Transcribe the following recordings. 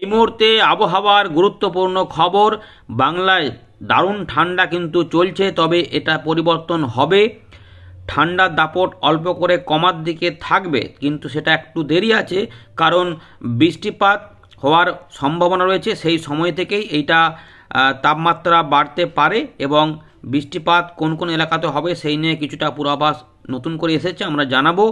এই মুহূর্তে আবহাওয়ার গুরুত্বপূর্ণ খবর। বাংলায় দারুণ ঠান্ডা কিন্তু চলছে, তবে এটা পরিবর্তন হবে। ঠান্ডার দাপট অল্প করে কমার দিকে থাকবে, কিন্তু সেটা একটু দেরি আছে, কারণ বৃষ্টিপাত হওয়ার সম্ভাবনা রয়েছে। সেই সময় থেকেই এইটা তাপমাত্রা বাড়তে পারে এবং বৃষ্টিপাত কোন কোন এলাকাতে হবে সেই নিয়ে কিছুটা পূর্বাভাস নতুন করে এসেছে, আমরা জানাবো।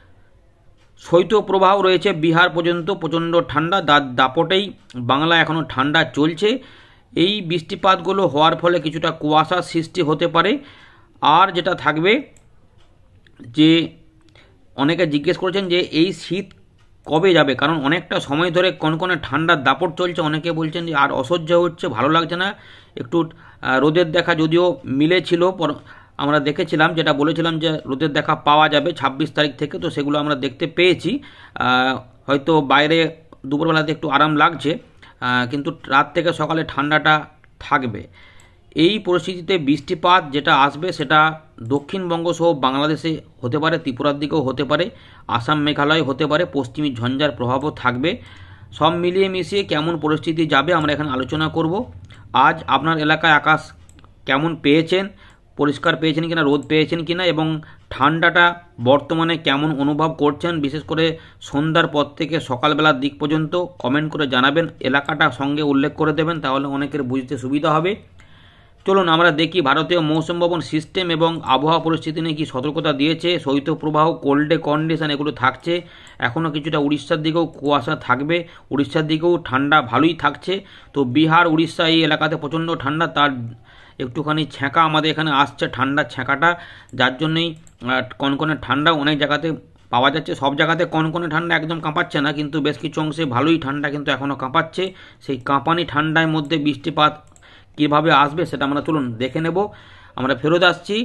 শৈত্যপ্রবাহ রয়েছে বিহার পর্যন্ত, প্রচণ্ড ঠান্ডা, দাপটেই বাংলা এখনও ঠান্ডা চলছে। এই বৃষ্টিপাতগুলো হওয়ার ফলে কিছুটা কুয়াশার সৃষ্টি হতে পারে। আর যেটা থাকবে, যে অনেকে জিজ্ঞেস করেছেন যে এই শীত কবে যাবে, কারণ অনেকটা সময় ধরে কনকনে ঠান্ডার দাপট চলছে। অনেকে বলছেন যে আর অসহ্য হচ্ছে, ভালো লাগছে না। একটু রোদের দেখা যদিও মিলেছিল, আমরা দেখেছিলাম, যেটা বলেছিলাম যে রোদের দেখা পাওয়া যাবে 26 তারিখ থেকে, তো সেগুলো আমরা দেখতে পেয়েছি। হয়তো বাইরে দুপুরবেলাতে একটু আরাম লাগছে, কিন্তু রাত থেকে সকালে ঠান্ডাটা থাকবে। এই পরিস্থিতিতে বৃষ্টিপাত যেটা আসবে সেটা দক্ষিণবঙ্গ সহ বাংলাদেশে হতে পারে, ত্রিপুরার দিকেও হতে পারে, আসাম মেঘালয় হতে পারে, পশ্চিমী ঝঞ্ঝার প্রভাবও থাকবে। সব মিলিয়ে মিশিয়ে কেমন পরিস্থিতি যাবে আমরা এখানে আলোচনা করব। আজ আপনার এলাকায় আকাশ কেমন পেয়েছেন, পরিষ্কার পেয়েছেন কিনা, রোদ পেয়েছেন কিনা, এবং ঠান্ডাটা বর্তমানে কেমন অনুভব করছেন, বিশেষ করে সন্ধ্যার পর থেকে সকালবেলার দিক পর্যন্ত কমেন্ট করে জানাবেন। এলাকাটা সঙ্গে উল্লেখ করে দেবেন, তাহলে অনেকের বুঝতে সুবিধা হবে। চলুন আমরা দেখি ভারতীয় মৌসুম ভবন সিস্টেম এবং আবহাওয়া পরিস্থিতি নিয়ে কী সতর্কতা দিয়েছে। শৈত্যপ্রবাহ, কোল্ডে কন্ডিশন এগুলো থাকছে। এখনও কিছুটা উড়িষ্যার দিকেও কুয়াশা থাকবে, উড়িষ্যার দিকেও ঠান্ডা ভালোই থাকছে। তো বিহার, উড়িষ্যা এই এলাকাতে প্রচণ্ড ঠান্ডা, তার একটুখানি ছ্যাঁকা আমাদের এখানে আসছে, ঠান্ডার ছ্যাঁকাটা, যার জন্যই কনকনে ঠান্ডা অনেক জায়গাতে পাওয়া যাচ্ছে। সব জায়গাতে কনকনে ঠান্ডা একদম কাঁপাচ্ছে না, কিন্তু বেশ কিছু অংশে ভালোই ঠান্ডা কিন্তু এখনও কাঁপাচ্ছে। সেই কাঁপানি ঠান্ডার মধ্যে বৃষ্টিপাত কীভাবে আসবে সেটা আমরা চলুন দেখে নেব। আমরা ফেরত আসছি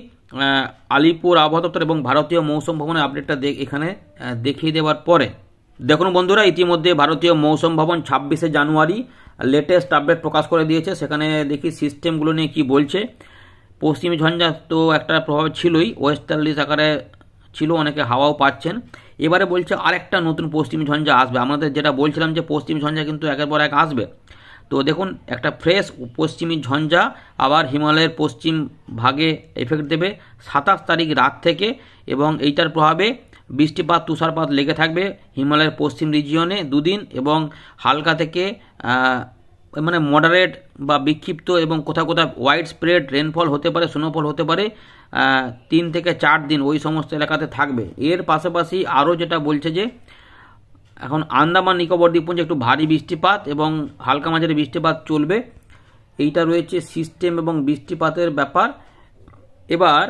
আলিপুর আবহাওয়া দপ্তর এবং ভারতীয় মৌসুম ভবনের আপডেটটা এখানে দেখিয়ে দেওয়ার পরে। দেখুন বন্ধুরা, ইতিমধ্যে ভারতীয় মৌসুম ভবন 26শে জানুয়ারি লেটেস্ট আপডেট প্রকাশ করে দিয়েছে। সেখানে দেখি সিস্টেমগুলো নিয়ে কি বলছে। পশ্চিমী ঝঞ্ঝা তো একটা প্রভাব ছিলই, ওয়েস্টার্লিস আকারে ছিল, অনেকে হাওয়াও পাচ্ছেন। এবারে বলছে আরেকটা নতুন পশ্চিমী ঝঞ্ঝা আসবে। আমাদের যেটা বলছিলাম যে পশ্চিমী ঝঞ্ঝা কিন্তু একের পর এক আসবে, তো দেখুন একটা ফ্রেশ পশ্চিমী ঝঞ্ঝা আবার হিমালয়ের পশ্চিম ভাগে এফেক্ট দেবে 27 তারিখ রাত থেকে, এবং এইটার প্রভাবে বৃষ্টিপাত, তুষারপাত লেগে থাকবে হিমালয়ের পশ্চিম রিজিয়নে দুদিন, এবং হালকা থেকে মানে মডারেট বা বিক্ষিপ্ত এবং কোথাও কোথাও ওয়াইড স্প্রেড রেনফল হতে পারে, স্নোফল হতে পারে 3 থেকে 4 দিন ওই সমস্ত এলাকাতে থাকবে। এর পাশাপাশি আরও যেটা বলছে যে এখন আন্দামান নিকোবর দ্বীপপুঞ্জে একটু ভারী বৃষ্টিপাত এবং হালকা মাঝারি বৃষ্টিপাত চলবে। এইটা রয়েছে সিস্টেম এবং বৃষ্টিপাতের ব্যাপার। এবার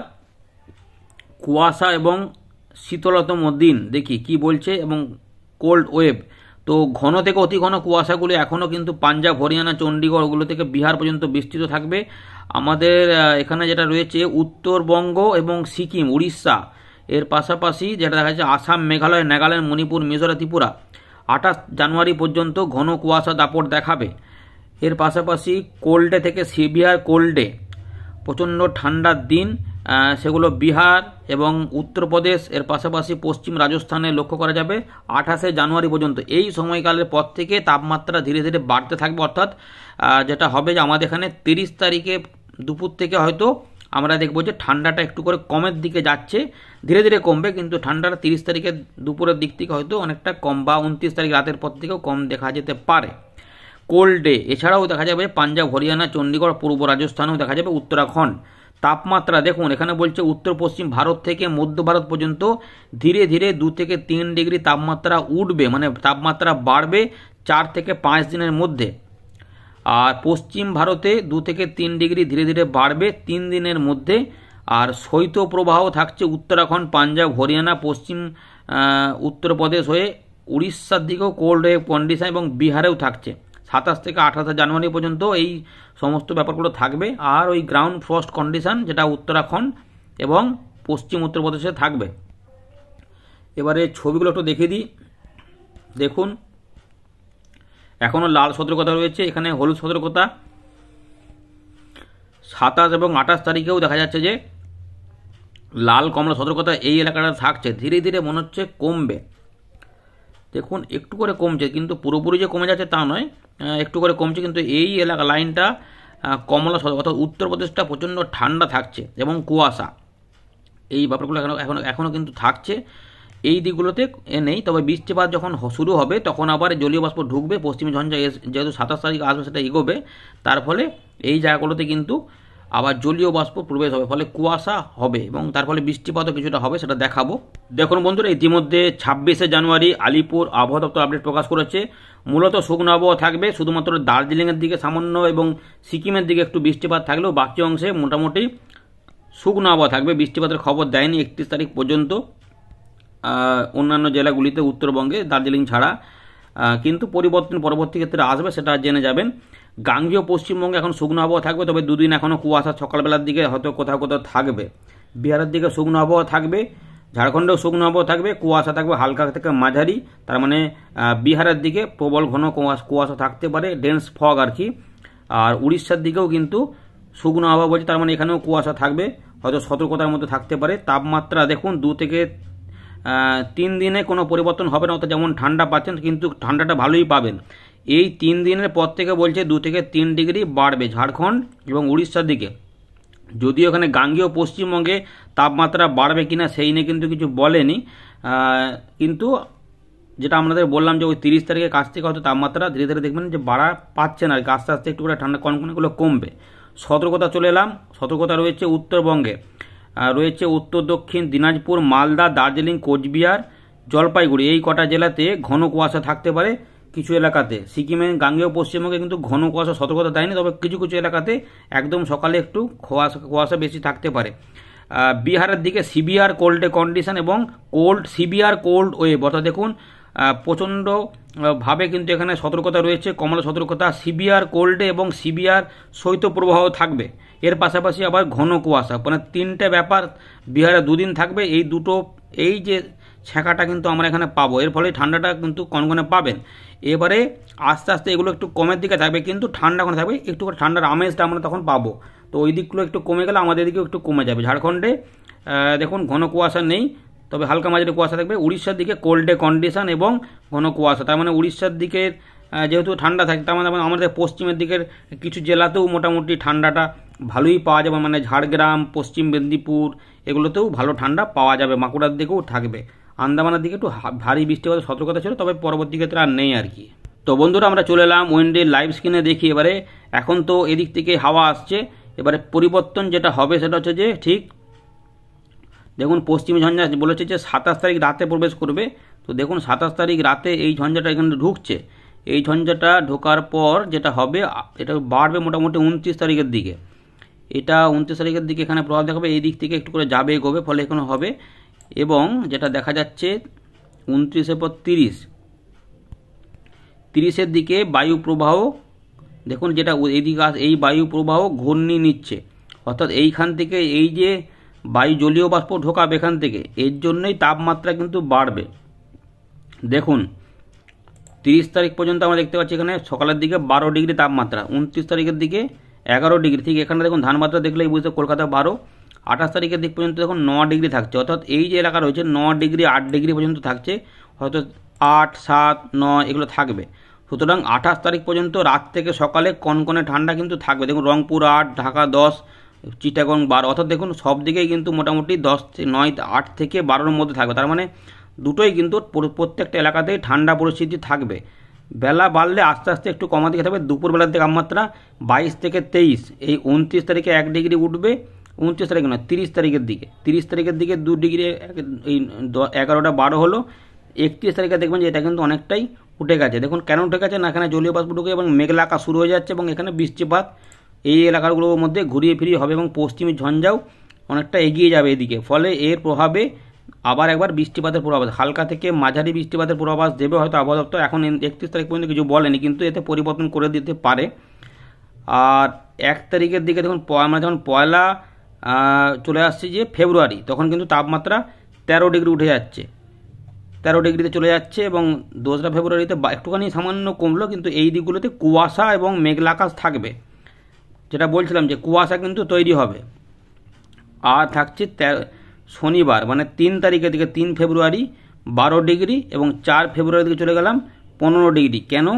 কুয়াশা এবং শীতলতম দিন দেখি কি বলছে, এবং কোল্ড ওয়েভ। তো ঘন থেকে অতি ঘন কুয়াশাগুলো এখনও কিন্তু পাঞ্জাব, হরিয়ানা, চণ্ডীগড় ওগুলো থেকে বিহার পর্যন্ত বিস্তৃত থাকবে। আমাদের এখানে যেটা রয়েছে উত্তরবঙ্গ এবং সিকিম, উড়িষ্যা, এর পাশাপাশি যেটা দেখা যাচ্ছে আসাম, মেঘালয়, নাগাল্যান্ড, মণিপুর, মিজোরাম, ত্রিপুরা 28 জানুয়ারি পর্যন্ত ঘন কুয়াশা দাপট দেখাবে। এর পাশাপাশি কোল্ডে থেকে সিভিয়ার কোল্ডে প্রচণ্ড ঠান্ডার দিন, সেগুলো বিহার এবং উত্তরপ্রদেশ, এর পাশাপাশি পশ্চিম রাজস্থানে লক্ষ্য করা যাবে 28শে জানুয়ারি পর্যন্ত। এই সময়কালের পর থেকে তাপমাত্রা ধীরে ধীরে বাড়তে থাকবে, অর্থাৎ যেটা হবে যে আমাদের এখানে 30 তারিখে দুপুর থেকে হয়তো আমরা দেখবো যে ঠান্ডাটা একটু করে কমের দিকে যাচ্ছে, ধীরে ধীরে কমবে, কিন্তু ঠান্ডাটা 30 তারিখে দুপুরের দিক থেকে হয়তো অনেকটা কম, বা 29 তারিখ রাতের পর থেকেও কম দেখা যেতে পারে কোল্ড ডে। এছাড়াও দেখা যাবে পাঞ্জাব, হরিয়ানা, চণ্ডীগড়, পূর্ব রাজস্থানেও দেখা যাবে, উত্তরাখণ্ড। তাপমাত্রা দেখুন এখানে বলছে উত্তর পশ্চিম ভারত থেকে মধ্য ভারত পর্যন্ত ধীরে ধীরে 2 থেকে 3 ডিগ্রি তাপমাত্রা উঠবে, মানে তাপমাত্রা বাড়বে 4 থেকে 5 দিনের মধ্যে। আর পশ্চিম ভারতে 2 থেকে 3 ডিগ্রি ধীরে ধীরে বাড়বে 3 দিনের মধ্যে। আর শৈত্যপ্রবাহ থাকছে উত্তরাখণ্ড, পাঞ্জাব, হরিয়ানা, পশ্চিম উত্তরপ্রদেশ হয়ে উড়িষ্যার দিকেও কোল্ড ওয়েভ কন্ডিশন, এবং বিহারেও থাকছে 27 থেকে 28 জানুয়ারি পর্যন্ত এই সমস্ত ব্যাপারগুলো থাকবে। আর ওই গ্রাউন্ড ফ্রস্ট কন্ডিশন যেটা উত্তরাখণ্ড এবং পশ্চিম উত্তরপ্রদেশে থাকবে। এবারে ছবিগুলো একটু দেখিয়ে দিই। দেখুন এখনও লাল সতর্কতা রয়েছে, এখানে হলুদ সতর্কতা। 27 এবং 28 তারিখেও দেখা যাচ্ছে যে লাল কমলা সতর্কতা এই এলাকাটা থাকছে। ধীরে ধীরে মনে হচ্ছে কমবে, দেখুন একটু করে কমছে, কিন্তু পুরোপুরি যে কমে যাচ্ছে তা নয়, একটু করে কমছে, কিন্তু এই এলাকা লাইনটা কমলা অর্থাৎ উত্তরপ্রদেশটা প্রচণ্ড ঠান্ডা থাকছে এবং কুয়াশা, এই ব্যাপারগুলো এখনও কিন্তু থাকছে। এই দিকগুলোতে নেই, তবে বৃষ্টিপাত যখন শুরু হবে তখন আবার জলীয় বাষ্প ঢুকবে, পশ্চিমী ঝঞ্ঝা যেহেতু 27 তারিখ আসবে সেটা এগোবে, তার ফলে এই জায়গাগুলোতে কিন্তু আবার জলীয় বাষ্প প্রবেশ হবে, ফলে কুয়াশা হবে এবং তার ফলে বৃষ্টিপাতও কিছুটা হবে, সেটা দেখাবো। দেখুন বন্ধুরা, ইতিমধ্যে 26শে জানুয়ারি আলিপুর আবহাওয়া দপ্তর আপডেট প্রকাশ করেছে। মূলত শুকনো আবহাওয়া থাকবে, শুধুমাত্র দার্জিলিংয়ের দিকে সামান্য এবং সিকিমের দিকে একটু বৃষ্টিপাত থাকলেও বাকি অংশে মোটামুটি শুকনো আবহাওয়া থাকবে। বৃষ্টিপাতের খবর দেয়নি 31 তারিখ পর্যন্ত অন্যান্য জেলাগুলিতে উত্তরবঙ্গে, দার্জিলিং ছাড়া, কিন্তু পরিবর্তন পরবর্তী ক্ষেত্রে আসবে, সেটা জেনে যাবেন। গাঙ্গেয় পশ্চিমবঙ্গে এখন শুকনো আবহাওয়া থাকবে, তবে দুদিন এখনও কুয়াশা সকালবেলার দিকে হয়তো কোথাও কোথাও থাকবে। বিহারের দিকে শুকনো আবহাওয়া থাকবে, ঝাড়খণ্ডেও শুকনো আবহাওয়া থাকবে, কুয়াশা থাকবে হালকা থেকে মাঝারি, তার মানে বিহারের দিকে প্রবল ঘন কুয়াশা থাকতে পারে, ডেন্স ফগ আর কি। আর উড়িষ্যার দিকেও কিন্তু শুকনো আবহাওয়া বলছে, তার মানে এখানেও কুয়াশা থাকবে, হয়তো সতর্কতার মধ্যে থাকতে পারে। তাপমাত্রা দেখুন 2 থেকে 3 দিনে কোনো পরিবর্তন হবে না, অর্থাৎ যেমন ঠান্ডা পাচ্ছেন কিন্তু ঠান্ডাটা ভালোই পাবেন। এই 3 দিনের পর থেকে বলছে 2 থেকে 3 ডিগ্রি বাড়বে ঝাড়খণ্ড এবং উড়িষ্যার দিকে। যদিও এখানে গাঙ্গেয় পশ্চিমবঙ্গে তাপমাত্রা বাড়বে কিনা সেই নিয়ে কিন্তু কিছু বলেনি, কিন্তু যেটা আমাদের বললাম যে ওই 30 তারিখের কাছ থেকে হয়তো তাপমাত্রা ধীরে ধীরে দেখবেন যে বাড়া পাচ্ছে না, আস্তে আস্তে একটু করে ঠান্ডা কনকনেগুলো কমবে। সতর্কতা চলে এলাম, সতর্কতা রয়েছে উত্তরবঙ্গে, রয়েছে উত্তর দক্ষিণ দিনাজপুর, মালদা, দার্জিলিং, কোচবিহার, জলপাইগুড়ি, এই কটা জেলাতে ঘন কুয়াশা থাকতে পারে কিছু এলাকাতে। সিকিমে গাঙ্গেয় পশ্চিমবঙ্গে কিন্তু ঘন কুয়াশা সতর্কতা দেয়নি, তবে কিছু কিছু এলাকাতে একদম সকালে একটু কুয়াশা বেশি থাকতে পারে। বিহারের দিকে সিভিয়ার কোল্ড কন্ডিশন এবং সিভিয়ার কোল্ড ওয়েভ, অর্থাৎ দেখুন প্রচণ্ডভাবে কিন্তু এখানে সতর্কতা রয়েছে, কমলা সতর্কতা, সিভিয়ার কোল্ডে এবং সিভিয়ার শৈত্যপ্রবাহ থাকবে। এর পাশাপাশি আবার ঘন কুয়াশা, মানে 3টে ব্যাপার বিহারে 2 দিন থাকবে। এই যে ছ্যাঁকাটা কিন্তু আমরা এখানে পাবো, এর ফলে ঠান্ডাটা কিন্তু কনকনে পাবেন। এবারে আস্তে আস্তে এগুলো একটু কমের দিকে থাকবে, কিন্তু ঠান্ডা কোনো থাকবে, একটু ঠান্ডার আমেজটা আমরা তখন পাবো। তো ওই দিকগুলো একটু কমে গেলে আমাদের দিকেও একটু কমে যাবে। ঝাড়খণ্ডে দেখুন ঘন কুয়াশা নেই, তবে হালকা মাঝারি কুয়াশা থাকবে। উড়িষ্যার দিকে কোল্ডে কন্ডিশন এবং ঘন কুয়াশা, তার মানে উড়িষ্যার দিকে যেহেতু ঠান্ডা থাকে, তার মানে আমাদের পশ্চিমের দিকের কিছু জেলাতেও মোটামুটি ঠান্ডাটা ভালোই পাওয়া যাবে, মানে ঝাড়গ্রাম, পশ্চিম মেদিনীপুর, এগুলোতেও ভালো ঠান্ডা পাওয়া যাবে। বাঁকুড়ার দিকেও থাকবে। আন্দামানের দিকে একটু ভারী বৃষ্টিপাতের সতর্কতা ছিল, তবে পরবর্তী ক্ষেত্রে আর নেই আর কি। তো বন্ধুরা, আমরা চলে এলাম উইন্ডের লাইভ স্ক্রিনে দেখি। এবারে এখন তো এদিক থেকে হাওয়া আসছে, এবারে পরিবর্তন যেটা হবে সেটা হচ্ছে যে ঠিক দেখুন পশ্চিমী ঝঞ্ঝা বলেছে যে 27 তারিখ রাতে প্রবেশ করবে। তো দেখুন 27 তারিখ রাতে এই ঝঞ্ঝাটা এখানে ঢুকছে, এই ঝঞ্ঝাটা ঢোকার পর যেটা হবে এটা বাড়বে মোটামুটি 29 তারিখের দিকে। এটা 29 তারিখের দিকে এখানে প্রভাব দেখাবে, এই দিক থেকে একটু করে যাবে এগোবে, ফলে এখানে হবে। এবং যেটা দেখা যাচ্ছে 29-এর পর 30-এর দিকে বায়ু প্রবাহ দেখুন, যেটা এইদিকে এই বায়ু প্রবাহ ঘূর্ণি নিচ্ছে, অর্থাৎ এইখান থেকে এই যে বায়ু জলীয় বাষ্প ঢোকাবে এখান থেকে, এর জন্যই তাপমাত্রা কিন্তু বাড়বে। দেখুন 30 তারিখ পর্যন্ত আমরা দেখতে পাচ্ছি এখানে সকালের দিকে 12 ডিগ্রি তাপমাত্রা, 29 তারিখের দিকে 11 ডিগ্রি, ঠিক এখানে দেখুন ধানবাদটা দেখলেই বুঝতে কলকাতা 12। 28 তারিখের দিক পর্যন্ত দেখুন 9 ডিগ্রি থাকছে, অর্থাৎ এই যে এলাকা রয়েছে 9 ডিগ্রি 8 ডিগ্রি পর্যন্ত থাকছে, হয়তো 8, 7, 9 এগুলো থাকবে। সুতরাং 28 তারিখ পর্যন্ত রাত থেকে সকালে কনকনে ঠান্ডা কিন্তু থাকবে। দেখুন রংপুর 8, ঢাকা 10, চিটাগং 12, অর্থাৎ দেখুন সব দিকেই কিন্তু মোটামুটি 8 থেকে 12-এর মধ্যে থাকবে। তার মানে দুটোই কিন্তু প্রত্যেকটা এলাকাতেই ঠান্ডা পরিস্থিতি থাকবে। বেলা বাড়লে আস্তে আস্তে একটু কমা দিকে থাকবে। দুপুরবেলার দিকে তাপমাত্রা 22 থেকে 23, এই 29 তারিখে 1 ডিগ্রি উঠবে, 29 তারিখে নয় 30 তারিখের দিকে, 30 তারিখের দিকে 2 ডিগ্রি, এই 11টা 12 হলো। 31 তারিখে দেখবেন যে এটা কিন্তু অনেকটাই উঠে গেছে। দেখুন কেন উঠে গেছে না, এখানে জলীয় বাষ্প ঢুকে এবং মেঘলা আকাশ শুরু হয়ে যাচ্ছে এবং এখানে বৃষ্টিপাত এই এলাকাগুলোর মধ্যে ঘুরিয়ে ফিরিয়ে হবে এবং পশ্চিমী ঝঞ্ঝাও অনেকটা এগিয়ে যাবে এদিকে, ফলে এর প্রভাবে আবার একবার বৃষ্টিপাতের পূর্বাভাস, হালকা থেকে মাঝারি বৃষ্টিপাতের পূর্বাভাস দেবে হয়তো আবহাওয়া দপ্তর। এখন 31 তারিখ পর্যন্ত কিছু বলেনি, কিন্তু এতে পরিবর্তন করে দিতে পারে। আর 1 তারিখের দিকে দেখুন আমরা যখন পয়লা চলে আসছে যে ফেব্রুয়ারি, তখন কিন্তু তাপমাত্রা 13 ডিগ্রি উঠে যাচ্ছে, 13 ডিগ্রিতে চলে যাচ্ছে এবং 2রা ফেব্রুয়ারিতে একটুখানি সামান্য কমলো, কিন্তু এই দিকগুলোতে কুয়াশা এবং মেঘলা আকাশ থাকবে। যেটা বলছিলাম যে কুয়াশা কিন্তু তৈরি হবে। আর থাকছে শনিবার মানে 3 তারিখের দিকে 3 ফেব্রুয়ারি 12 ডিগ্রি এবং 4 ফেব্রুয়ারি দিকে চলে গেলাম 15 ডিগ্রি। কেন?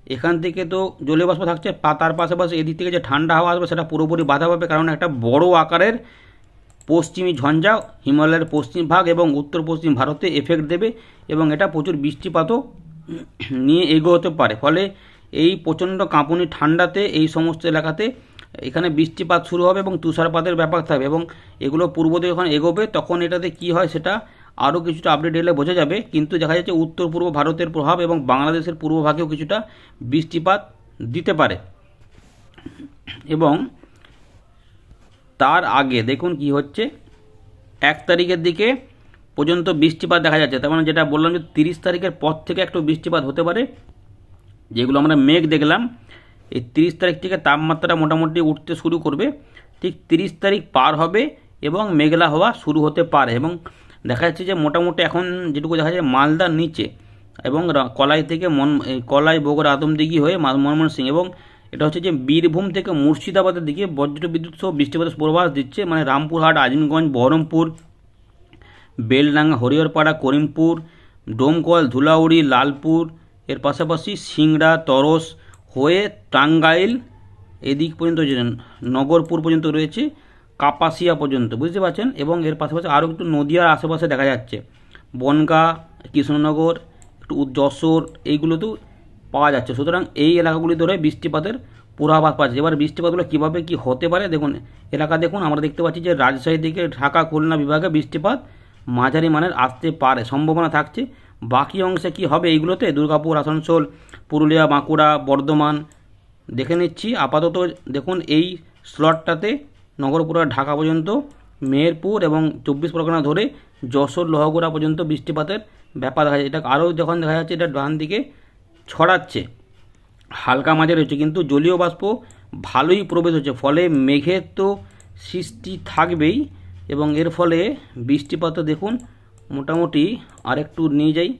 এখান থেকে তো জলীয় বাষ্প থাকছে, তার পাশাপাশি এদিক থেকে যে ঠান্ডা হাওয়া আসবে সেটা পুরোপুরি বাধা পাবে, কারণ একটা বড় আকারের পশ্চিমী ঝঞ্ঝা হিমালয়ের পশ্চিম ভাগ এবং উত্তর পশ্চিম ভারতে এফেক্ট দেবে এবং এটা প্রচুর বৃষ্টিপাতও নিয়ে এগোতে পারে। ফলে এই প্রচণ্ড কাঁপুনি ঠান্ডাতে এই সমস্ত এলাকাতে এখানে বৃষ্টিপাত শুরু হবে এবং তুষারপাতের ব্যাপার থাকবে এবং এগুলো পূর্ব দিকে যখন এগোবে তখন এটাতে কি হয় সেটা আরও কিছুটা আপডেট এলে বোঝা যাবে। কিন্তু দেখা যাচ্ছে উত্তর পূর্ব ভারতের প্রভাব এবং বাংলাদেশের পূর্বভাগেও কিছুটা বৃষ্টিপাত দিতে পারে। এবং তার আগে দেখুন কি হচ্ছে, 1 তারিখের দিকে পর্যন্ত বৃষ্টিপাত দেখা যাচ্ছে। তার মানে যেটা বললাম যে 30 তারিখের পর থেকে একটু বৃষ্টিপাত হতে পারে। যেগুলো আমরা মেঘ দেখলাম, এই 30 তারিখ থেকে তাপমাত্রা মোটামুটি উঠতে শুরু করবে, ঠিক 30 তারিখ পার হবে এবং মেঘলা হওয়া শুরু হতে পারে। এবং দেখা যাচ্ছে যে মোটামুটি এখন যেটুকু দেখা যায় মালদার নিচে এবং কলাই থেকে কলাই বগুড়া আদমদিঘি হয়ে ময়মনসিংহ এবং এটা হচ্ছে যে বীরভূম থেকে মুর্শিদাবাদের দিকে বজ্র বিদ্যুৎ সহ বৃষ্টিপাতের পূর্বাভাস দিচ্ছে। মানে রামপুরহাট, আজিমগঞ্জ, বহরমপুর, বেলডাঙ্গা, হরিহরপাড়া, করিমপুর, ডোমকল, ধুলাউড়ি, লালপুর, এর পাশাপাশি সিংড়া, তরস হয়ে টাঙ্গাইল এদিক পর্যন্ত নগরপুর পর্যন্ত রয়েছে, কাপাসিয়া পর্যন্ত, বুঝতে পারছেন। এবং এর পাশাপাশি আরও একটু নদিয়ার আশেপাশে দেখা যাচ্ছে, বনগাঁ, কৃষ্ণনগর, একটু যশোর, এইগুলোতেও পাওয়া যাচ্ছে। সুতরাং এই এলাকাগুলি ধরে বৃষ্টিপাতের পূর্বাভাস পাচ্ছে। এবার বৃষ্টিপাতগুলো কীভাবে কী হতে পারে দেখুন, এলাকা দেখুন, আমরা দেখতে পাচ্ছি যে রাজশাহী থেকে ঢাকা, খুলনা বিভাগে বৃষ্টিপাত মাঝারি মানের আসতে পারে, সম্ভাবনা থাকছে। বাকি অংশে কি হবে এইগুলোতে, দুর্গাপুর, আসানসোল, পুরুলিয়া, বাঁকুড়া, বর্ধমান দেখে নিচ্ছি। আপাতত দেখুন এই স্লটটাতে নগরপুরা, ঢাকা পর্যন্ত, মেহেরপুর এবং 24 পরগনা ধরে যশোর, লোহাগড়া পর্যন্ত বৃষ্টিপাতের ব্যাপার দেখা যাচ্ছে। এটা আরও যখন দেখা যাচ্ছে এটা ডান দিকে ছড়াচ্ছে, হালকা মাঝারি হচ্ছে, কিন্তু জলীয় বাষ্প ভালোই প্রবেশ হচ্ছে। ফলে মেঘের তো সৃষ্টি থাকবেই এবং এর ফলে বৃষ্টিপাত দেখুন মোটামুটি আরেকটু নিয়ে যাই,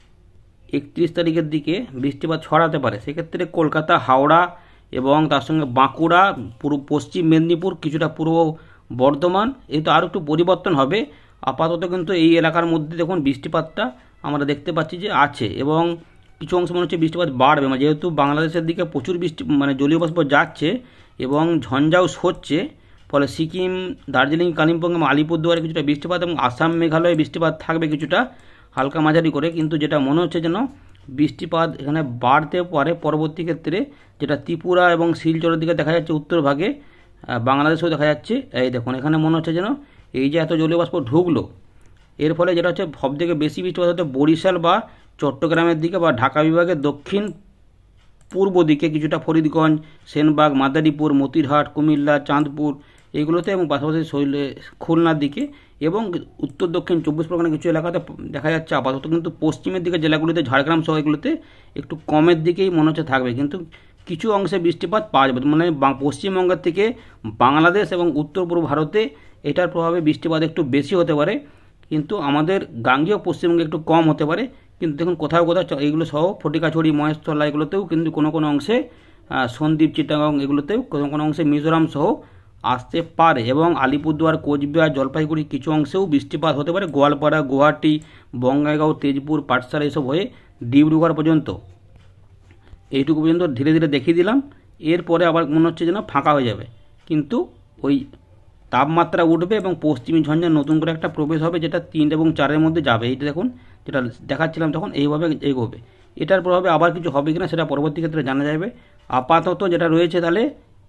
31 তারিখের দিকে বৃষ্টিপাত ছড়াতে পারে। সেক্ষেত্রে কলকাতা, হাওড়া এবং তার সঙ্গে বাঁকুড়া, পশ্চিম মেদিনীপুর, কিছুটা পূর্ব বর্ধমান, এই তো আরও একটু পরিবর্তন হবে। আপাতত কিন্তু এই এলাকার মধ্যে দেখুন বৃষ্টিপাতটা আমরা দেখতে পাচ্ছি যে আছে এবং কিছু অংশ মনে হচ্ছে বৃষ্টিপাত বাড়বে। মানে যেহেতু বাংলাদেশের দিকে প্রচুর জলীয় বাষ্প যাচ্ছে এবং ঝঞ্ঝাও সরছে, ফলে সিকিম, দার্জিলিং, কালিম্পং এবং আলিপুরদুয়ারে কিছুটা বৃষ্টিপাত এবং আসাম, মেঘালয়ে বৃষ্টিপাত থাকবে কিছুটা হালকা মাঝারি করে। কিন্তু যেটা মনে হচ্ছে যেন বৃষ্টিপাত এখানে বাড়তে পারে পরবর্তী ক্ষেত্রে, যেটা ত্রিপুরা এবং শিলচরের দিকে দেখা যাচ্ছে, উত্তর ভাগে বাংলাদেশেও দেখা যাচ্ছে। এই দেখুন এখানে মনে হচ্ছে যেন এই যে এত জলীয় বাষ্প ঢুকলো, এর ফলে যেটা হচ্ছে সবথেকে বেশি বৃষ্টিপাত হতে বরিশাল বা চট্টগ্রামের দিকে বা ঢাকা বিভাগের দক্ষিণ পূর্ব দিকে, কিছুটা ফরিদগঞ্জ, সেনবাগ, মাদারীপুর, মতিরহাট, কুমিল্লা, চাঁদপুর এইগুলোতে এবং পাশাপাশি খুলনার দিকে এবং উত্তর দক্ষিণ 24 পরগনা কিছু এলাকাতে দেখা যাচ্ছে আপাতত। কিন্তু পশ্চিমের দিকে জেলাগুলিতে, ঝাড়গ্রাম সহ এগুলোতে একটু কমের দিকেই মনে হচ্ছে থাকবে, কিন্তু কিছু অংশে বৃষ্টিপাত পাওয়া যাবে। মানে পশ্চিমবঙ্গের থেকে বাংলাদেশ এবং উত্তর পূর্ব ভারতে এটার প্রভাবে বৃষ্টিপাত একটু বেশি হতে পারে, কিন্তু আমাদের গাঙ্গেয় পশ্চিমবঙ্গে একটু কম হতে পারে। কিন্তু দেখুন কোথাও কোথাও এইগুলো সহ ফটিকাছড়ি, মহেশতলা এগুলোতেও কিন্তু কোনো কোনো অংশে, সন্দ্বীপ, চিটাগং এগুলোতেও কোনো কোনো অংশে, মিজোরাম সহ আসতে পারে এবং আলিপুরদুয়ার, কোচবিহার, জলপাইগুড়ি কিছু অংশেও বৃষ্টিপাত হতে পারে। গোয়ালপাড়া, গুয়াহাটি, বঙ্গাইগাঁও, তেজপুর, পাটসালা এইসব হয়ে ডিব্রুগড় পর্যন্ত, এইটুকু পর্যন্ত ধীরে ধীরে দেখিয়ে দিলাম। এরপরে আবার মনে হচ্ছে যেন ফাঁকা হয়ে যাবে, কিন্তু ওই তাপমাত্রা উঠবে এবং পশ্চিমী ঝঞ্ঝা নতুন করে একটা প্রবেশ হবে, যেটা 3 এবং 4-এর মধ্যে যাবে। এইটা দেখুন যেটা দেখাচ্ছিলাম তখন এইভাবে এগোবে। এটার প্রভাবে আবার কিছু হবে কিনা সেটা পরবর্তী ক্ষেত্রে জানা যাবে। আপাতত যেটা রয়েছে তাহলে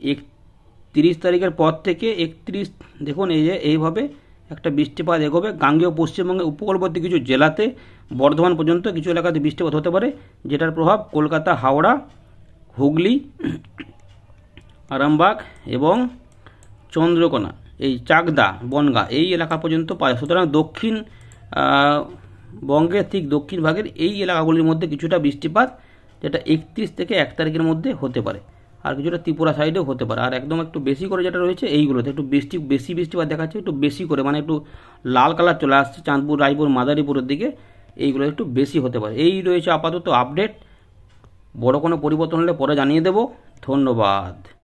30 তারিখের পর থেকে 31 দেখুন এই যে এইভাবে একটা বৃষ্টিপাত এগোবে। গাঙ্গেয় পশ্চিমবঙ্গের উপকূলবর্তী কিছু জেলাতে, বর্ধমান পর্যন্ত কিছু এলাকাতে বৃষ্টিপাত হতে পারে, যেটার প্রভাব কলকাতা, হাওড়া, হুগলি, আরামবাগ এবং চন্দ্রকোনা, এই চাকদা, বনগাঁ এই এলাকা পর্যন্ত পায়। সুতরাং দক্ষিণ বঙ্গের ঠিক দক্ষিণ ভাগের এই এলাকাগুলির মধ্যে কিছুটা বৃষ্টিপাত, যেটা 31 থেকে 1 তারিখের মধ্যে হতে পারে। আর কিছুটা ত্রিপুরা সাইডেও হতে পারে। আর একদম একটু বেশি করে যেটা রয়েছে এইগুলোতে একটু বেশি বৃষ্টিপাত দেখাচ্ছে, একটু বেশি করে, মানে একটু লাল কালার চলে আসছে চাঁদপুর, রায়পুর, মাদারীপুরের দিকে, এইগুলো একটু বেশি হতে পারে। এই রয়েছে আপাতত আপডেট। বড় কোনো পরিবর্তন হলে পরে জানিয়ে দেব। ধন্যবাদ।